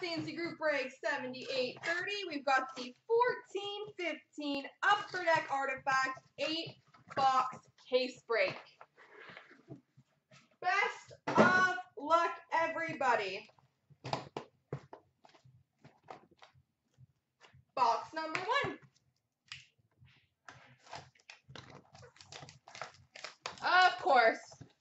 Fancy Group Break 7830. We've got the 1415 Upper Deck Artifact 8-box case break. Best of luck, everybody. Box number 1. Of course.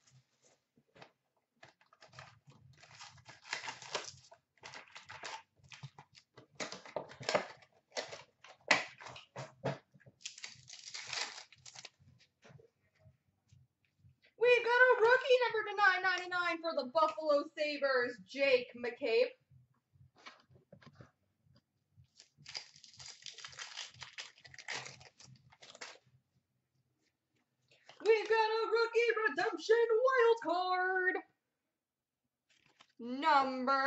We've got a rookie number to 999 for the Buffalo Sabres, Jake McCabe. We've got a rookie redemption wild card. Number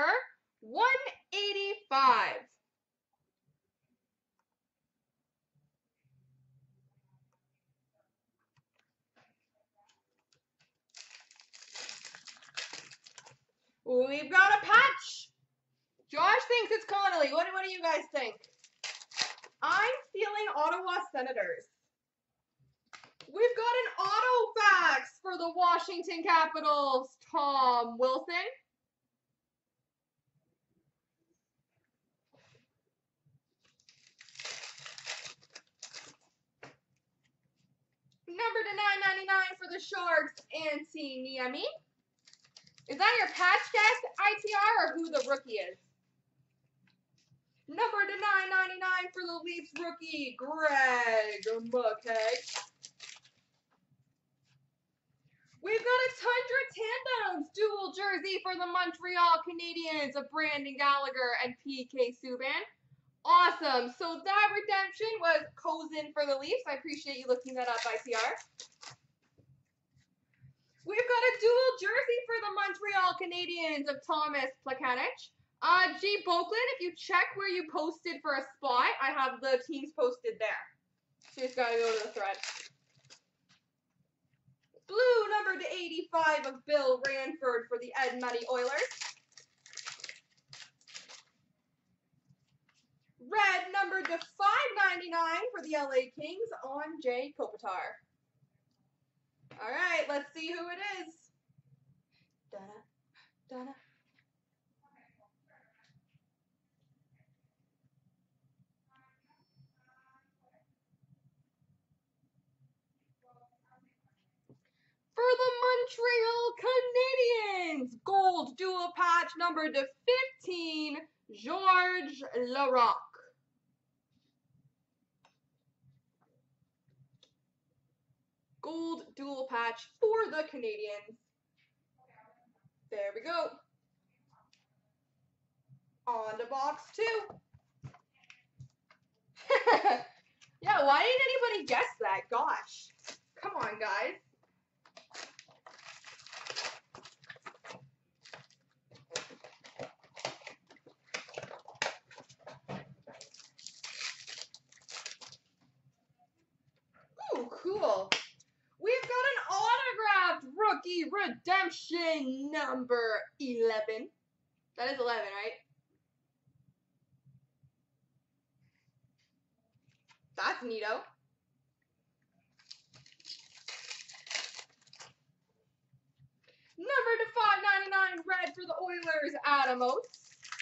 185. We've got a patch. Josh thinks it's Connolly. What do you guys think? I'm feeling Ottawa Senators. We've got an auto fax for the Washington Capitals, Tom Wilson. Number to 999 for the Sharks, Antti Niemi. Is that your patch guess, ITR, or who the rookie is? Number to 999 for the Leafs rookie, Greg McKay. We've got a Tundra Tandems dual jersey for the Montreal Canadiens of Brandon Gallagher and PK Subban. Awesome. So that redemption was Kozin for the Leafs. I appreciate you looking that up, ITR. We've got a dual jersey for the Montreal Canadiens of Thomas Plekanec. G. Boakland, if you check where you posted for a spot, I have the teams posted there. So you just got to go to the thread. Blue number to 85 of Bill Ranford for the Edmonton Oilers. Red number to 599 for the LA Kings on Jay Kopitar. All right, let's see who it is. Da-da, da-da. For the Montreal Canadiens, gold dual patch number to 15, Georges Laraque. Gold dual patch for the Canadiens. There we go. On to box 2. Yeah, why didn't anybody guess that? Gosh. Come on, guys. Ooh, cool. We've got an autographed rookie redemption number 11. That is 11, right? That's neato. Number to 599 red for the Oilers, Adam Oates.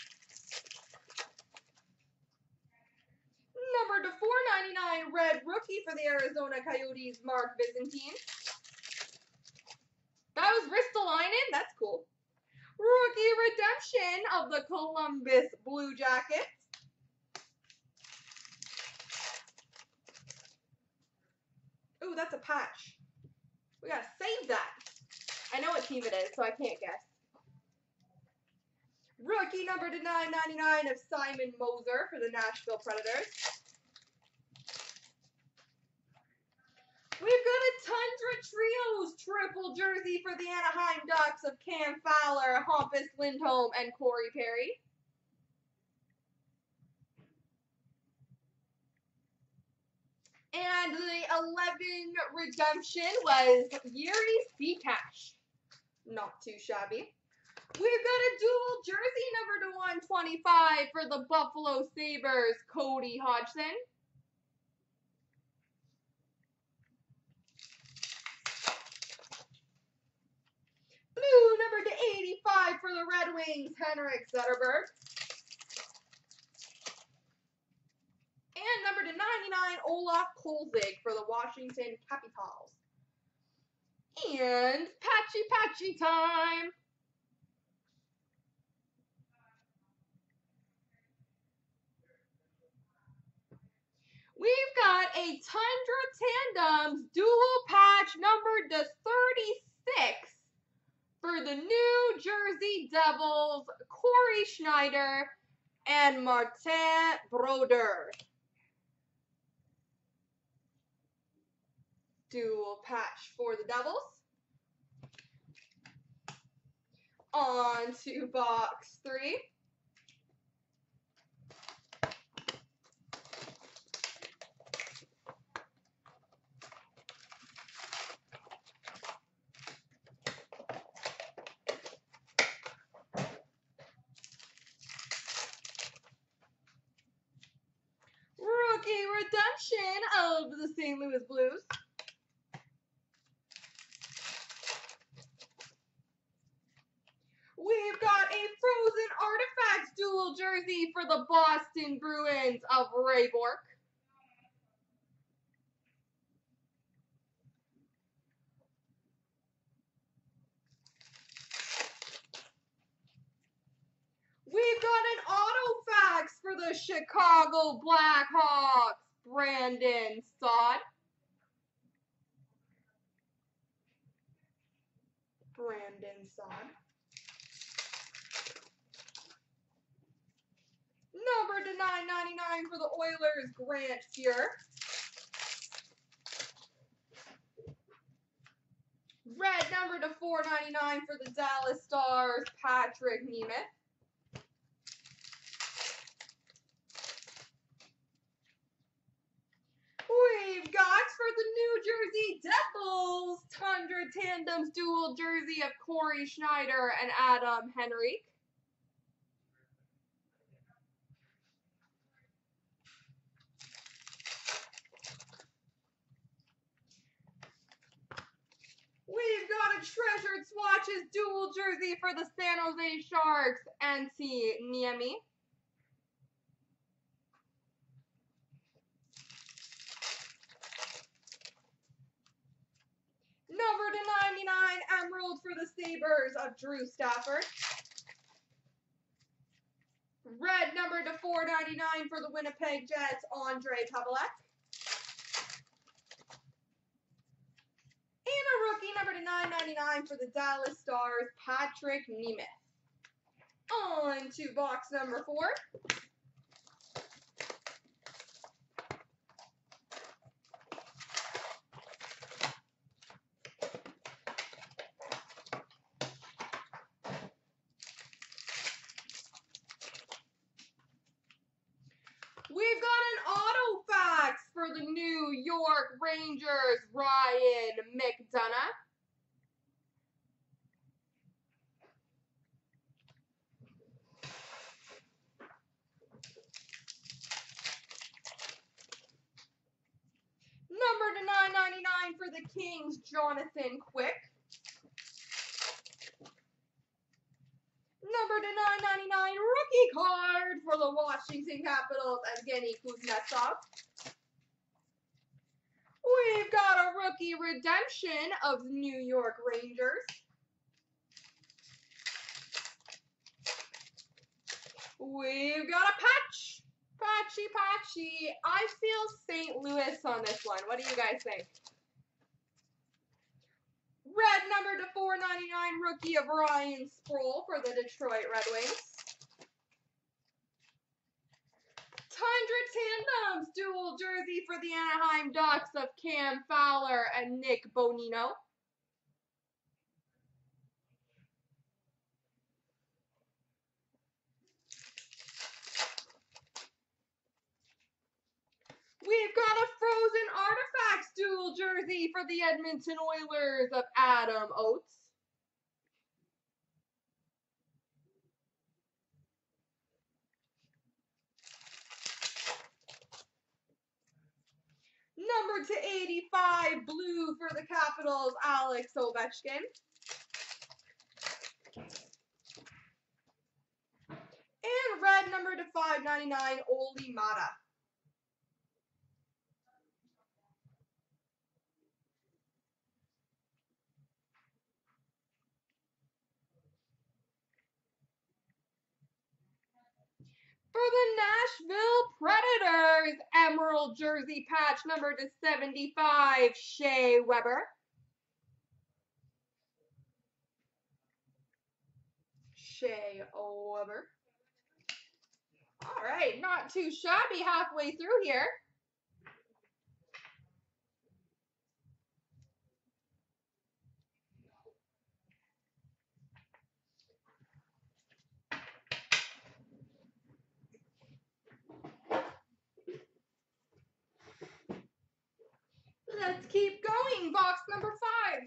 Number to 499 red rookie for the Arizona Coyotes, Mark Byzantine. That was Ristolainen. That's cool. Rookie redemption of the Columbus Blue Jackets. Ooh, that's a patch. We gotta save that. I know what team it is, so I can't guess. Rookie number to 999 of Simon Moser for the Nashville Predators. We've got a Tundra Trios triple jersey for the Anaheim Ducks of Cam Fowler, Hampus Lindholm, and Corey Perry. And the 11 redemption was Yuri Seacash. Not too shabby. We've got a dual jersey number to 125 for the Buffalo Sabres, Cody Hodgson. Blue number to 85 for the Red Wings, Henrik Zetterberg. And number to 99, Olaf Kolzig for the Washington Capitals. And patchy time. We've got a Tundra Tandems dual patch numbered to 36 for the New Jersey Devils, Corey Schneider and Martin Brodeur. Dual patch for the Devils. On to box 3. Rookie redemption of the St. Louis Blues. We've got a Frozen Artifacts dual jersey for the Boston Bruins of Ray Bourque. We've got an Autofax for the Chicago Blackhawks, Brandon Saad. Number to 999 for the Oilers, Grant Fuhr. Red number to 499 for the Dallas Stars, Patrick Nemeth. We've got for the New Jersey Devils, Tundra Tandems dual jersey of Corey Schneider and Adam Henrique. We've got a Treasured Swatches dual jersey for the San Jose Sharks, Antti Niemi. Number to 99, Emerald for the Sabres of Drew Stafford. Red number to 499 for the Winnipeg Jets, Andre Pavelec. And a rookie number to 999 for the Dallas Stars, Patrick Nemeth. On to box number 4. We've got an Autofax for the New York Rangers, Ryan McDonough. Number to 999 for the Kings, Jonathan Quick. Number to 999, rookie card for the Washington Capitals, Evgeny Kuznetsov. We've got a rookie redemption of the New York Rangers. We've got a patch. Patchy. I feel St. Louis on this one. What do you guys think? Red number to 499, rookie of Ryan Sproul for the Detroit Red Wings. Tundra Tandems dual jersey for the Anaheim Ducks of Cam Fowler and Nick Bonino. We've got a Frozen Artifacts dual jersey for the Edmonton Oilers of Adam Oates. 4/85 blue for the Capitals, Alex Ovechkin. And red number to 5/99, Olli Mata. For the Nashville Predators, emerald jersey patch number to 75, Shea Weber. Shea Weber. All right, not too shabby halfway through here. Let's keep going. Box number 5.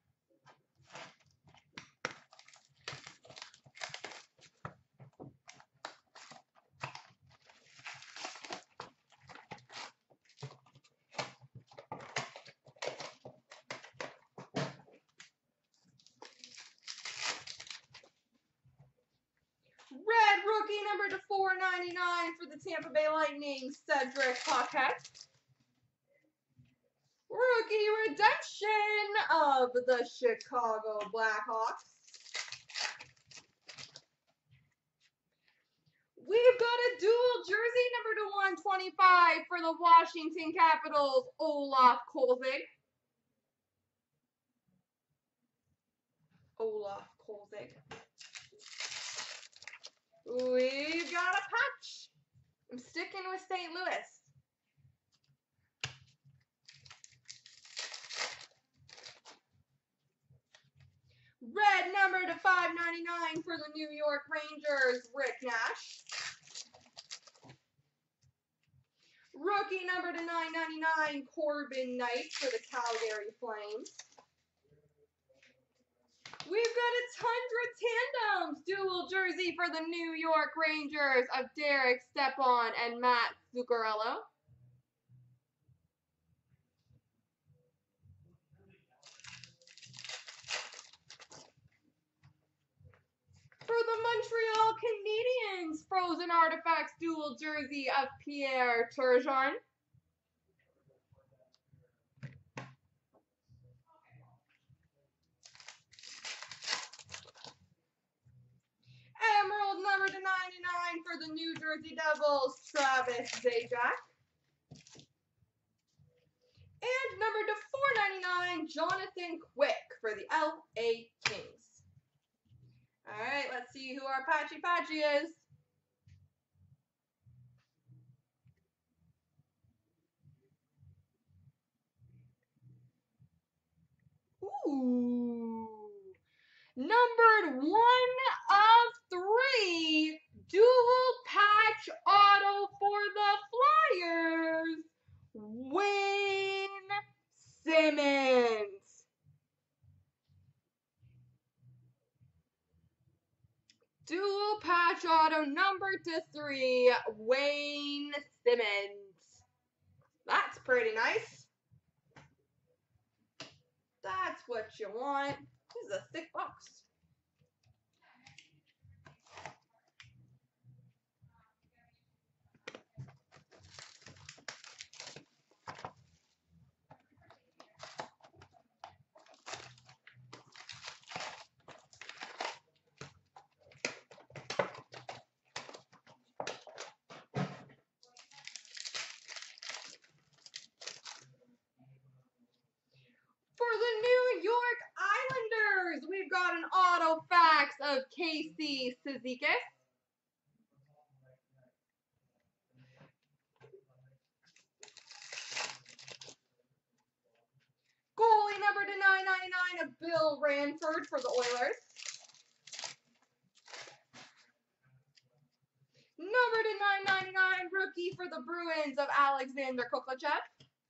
Red rookie number to 4/99 for the Tampa Bay Lightning, Cedric Paquette. Rookie redemption of the Chicago Blackhawks. We've got a dual jersey number to 125 for the Washington Capitals, Olaf Kolzig. Olaf Kolzig. We've got a patch. I'm sticking with St. Louis. Red number to 5/99 for the New York Rangers, Rick Nash. Rookie number to 9/99, Corbin Knight for the Calgary Flames. We've got a Tundra Tandems dual jersey for the New York Rangers of Derek Stepan and Matt Zuccarello. For the Montreal Canadiens, Frozen Artifacts dual jersey of Pierre Turgeon. Emerald number to 99 for the New Jersey Devils, Travis Zajac. And number to 4/99, Jonathan Quick for the LA Kings. All right, let's see who our Patchy is. Ooh. Numbered 1 of 3, dual patch auto for the Flyers, Wayne Simmonds. Dual patch auto number to 3, Wayne Simmonds. That's pretty nice. That's what you want. This is a thick box. For the New York Islanders, we've got an auto fax of Casey Cizikas. Goalie number to 9/99 of Bill Ranford for the Oilers. Number to 9/99 rookie for the Bruins of Alexander Kovalchuk.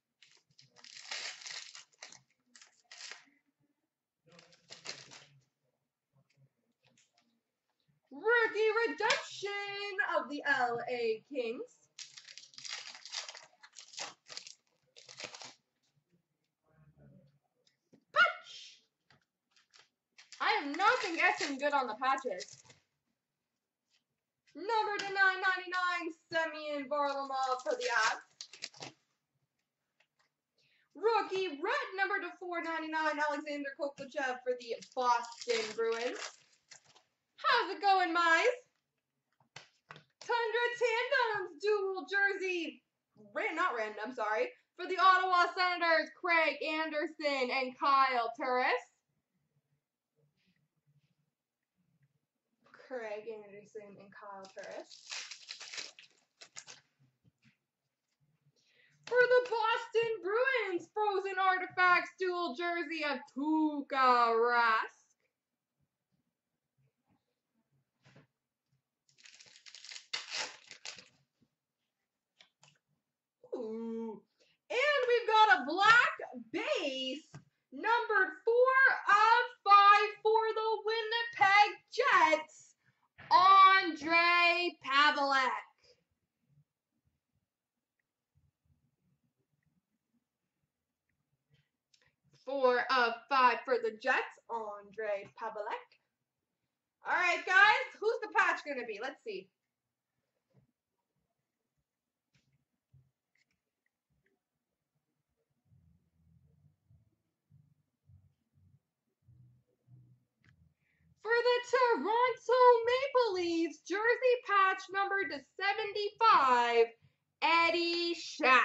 Rookie redemption of the LA Kings. been guessing good on the patches. Number to 999, Semyon Varlamov for the Avs. Rookie red number to 499, Alexander Kovalchev for the Boston Bruins. How's it going, Mize? Tundra Tandems dual jersey, not random, sorry, for the Ottawa Senators, Craig Anderson and Kyle Turris. Craig Anderson and Kyle Turris. For the Boston Bruins, Frozen Artifacts dual jersey of Tuukka Rask. Ooh. And we've got a black base, numbered 4 of 5 for the Winnipeg Jets, Ondrej Pavelec. Four of 5 for the Jets, Ondrej Pavelec. All right, guys, who's the patch going to be? Let's see. For the Toronto Maple Leafs, jersey patch number to 75, Eddie Shack.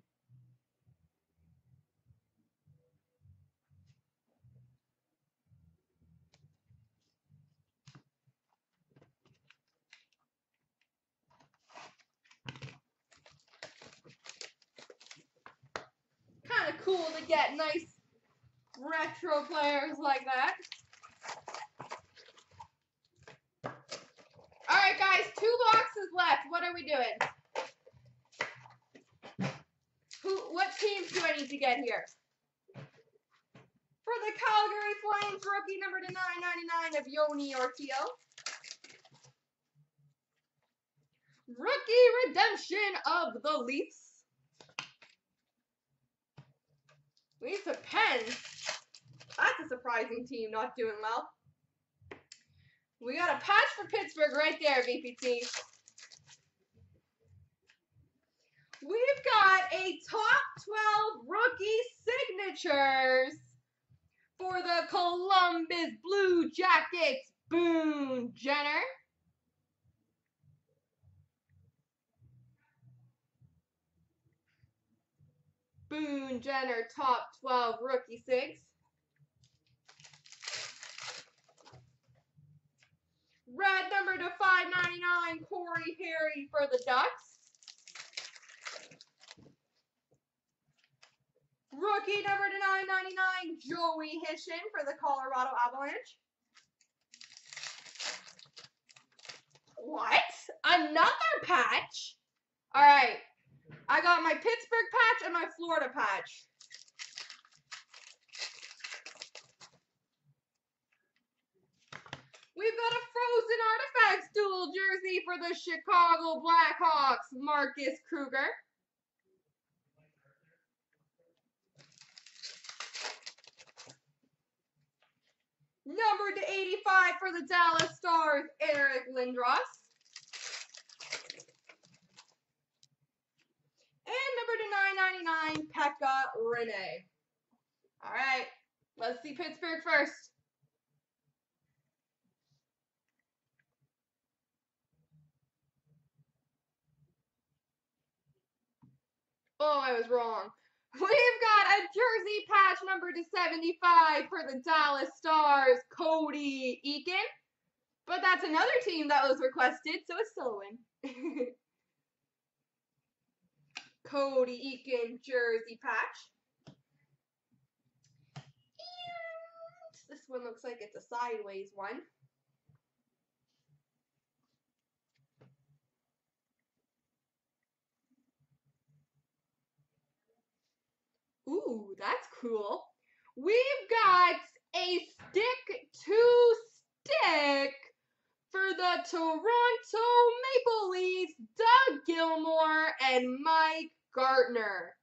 Kind of cool to get nice retro players like that. Alright guys, 2 boxes left. What are we doing? What teams do I need to get here? For the Calgary Flames, rookie number to 999 of Yoni Ortio. Rookie redemption of the Leafs. Leafs of Pens. That's a surprising team not doing well. We got a patch for Pittsburgh right there, VPT. We've got a top 12 rookie signatures for the Columbus Blue Jackets, Boone Jenner. Boone Jenner, top 12 rookie sigs. Red number to 599, Corey Perry for the Ducks. Rookie number to 999, Joey Hishin for the Colorado Avalanche. What? Another patch? All right. I got my Pittsburgh patch and my Florida patch. We've got a Frozen Artifacts dual jersey for the Chicago Blackhawks, Marcus Kruger. Number to 85 for the Dallas Stars, Eric Lindros. And number to 999, Pekka Rinne. All right, let's see Pittsburgh first. Oh, I was wrong. We've got a jersey patch number to 75 for the Dallas Stars, Cody Eakin. But that's another team that was requested, so it's still a win. Cody Eakin jersey patch. And this one looks like it's a sideways one. Ooh, that's cool. We've got a stick-to-stick for the Toronto Maple Leafs, Doug Gilmour and Mike Gartner.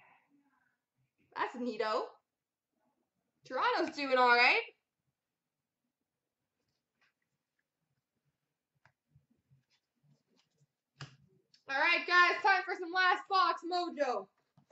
That's neato. Toronto's doing all right. All right, guys, time for some last box mojo.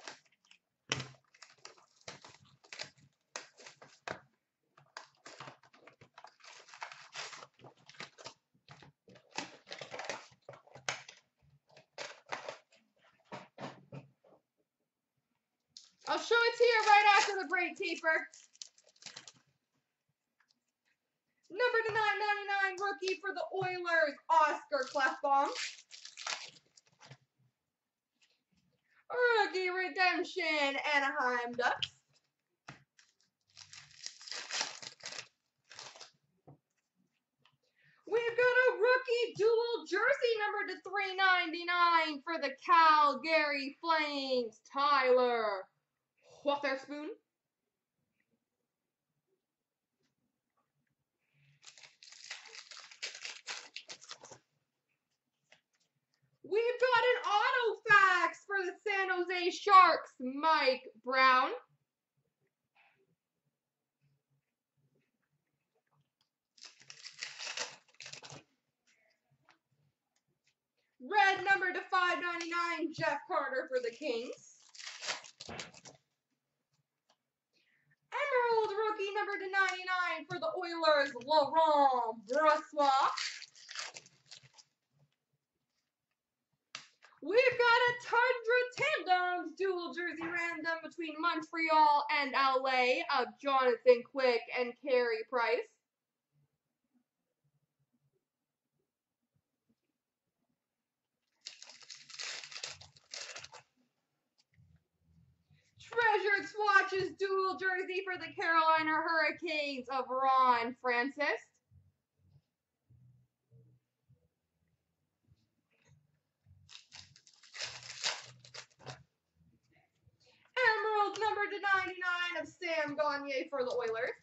I'll show it to you right after the break, keeper. Number to 999 rookie for the Oilers, Oscar Klefbom. Rookie redemption, Anaheim Ducks. We've got a rookie dual jersey number to 399 for the Calgary Flames, Tyler Wotherspoon. We've got an auto fax for the San Jose Sharks, Mike Brown. Red number to 599, Jeff Carter for the Kings. Emerald rookie number to 99 for the Oilers, Laurent Brossoit. We've got a Tundra Tandems dual jersey random between Montreal and LA of Jonathan Quick and Carey Price. Treasured Swatches dual jersey for the Carolina Hurricanes of Ron Francis. Emerald number to 99 of Sam Gagner for the Oilers.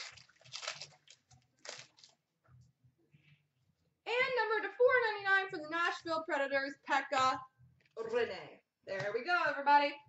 And number to 499 for the Nashville Predators, Pekka Rinne. There we go, everybody.